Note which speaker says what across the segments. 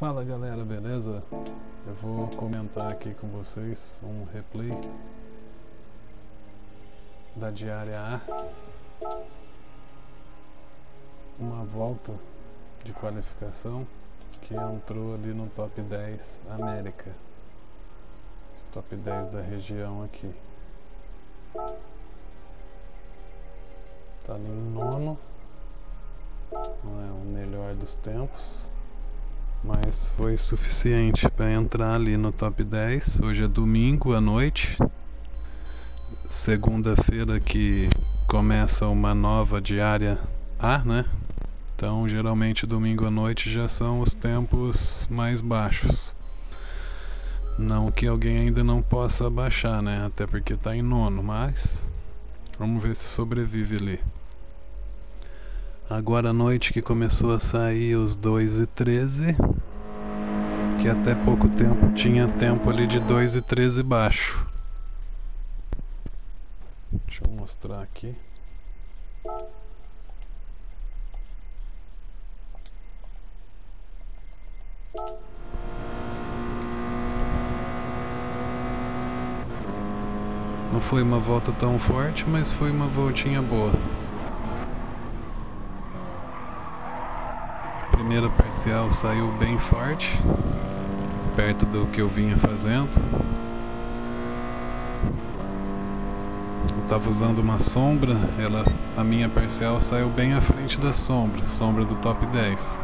Speaker 1: Fala galera, beleza? Eu vou comentar aqui com vocês um replay da diária A, uma volta de qualificação que entrou ali no top 10 América, top 10 da região aqui. Tá ali em nono, não é o melhor dos tempos, mas foi suficiente para entrar ali no top 10. Hoje é domingo à noite, segunda-feira que começa uma nova diária A, né? Então geralmente domingo à noite já são os tempos mais baixos. Não que alguém ainda não possa abaixar, né? Até porque tá em nono, mas vamos ver se sobrevive ali. Agora à noite que começou a sair os 2:13, que até pouco tempo tinha tempo ali de 2:13 baixo. Deixa eu mostrar aqui. Não foi uma volta tão forte, mas foi uma voltinha boa. Primeira parcial saiu bem forte, perto do que eu vinha fazendo. Eu estava usando uma sombra, a minha parcial saiu bem à frente da sombra do top 10.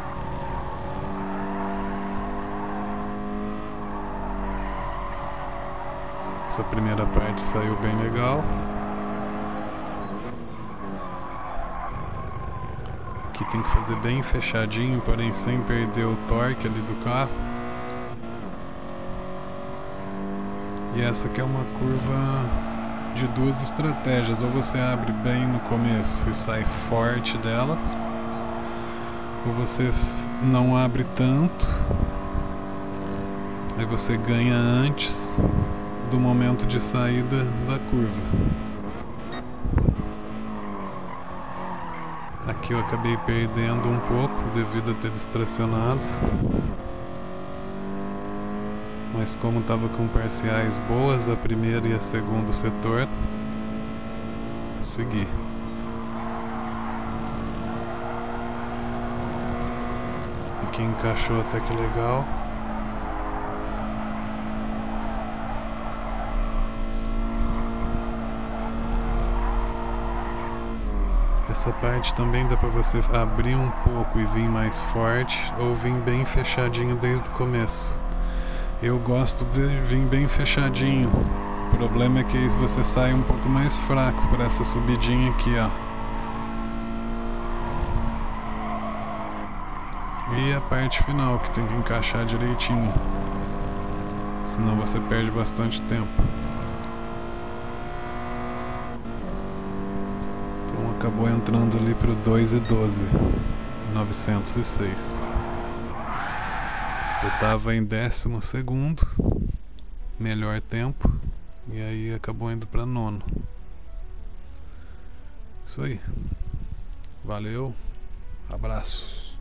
Speaker 1: Essa primeira parte saiu bem legal. Aqui tem que fazer bem fechadinho, porém sem perder o torque ali do carro. E essa aqui é uma curva de duas estratégias: ou você abre bem no começo e sai forte dela, ou você não abre tanto, aí você ganha antes do momento de saída da curva. Aqui eu acabei perdendo um pouco devido a ter distracionado, mas como estava com parciais boas, a primeira e a segunda setor, consegui. Aqui encaixou até que legal. Essa parte também dá para você abrir um pouco e vir mais forte, ou vir bem fechadinho desde o começo. Eu gosto de vir bem fechadinho. O problema é que aí você sai um pouco mais fraco para essa subidinha aqui, ó. E a parte final que tem que encaixar direitinho, senão você perde bastante tempo. Então acabou entrando ali pro 2:12, 906. Eu tava em 12º, melhor tempo, e aí acabou indo para nono. Isso aí. Valeu, abraços.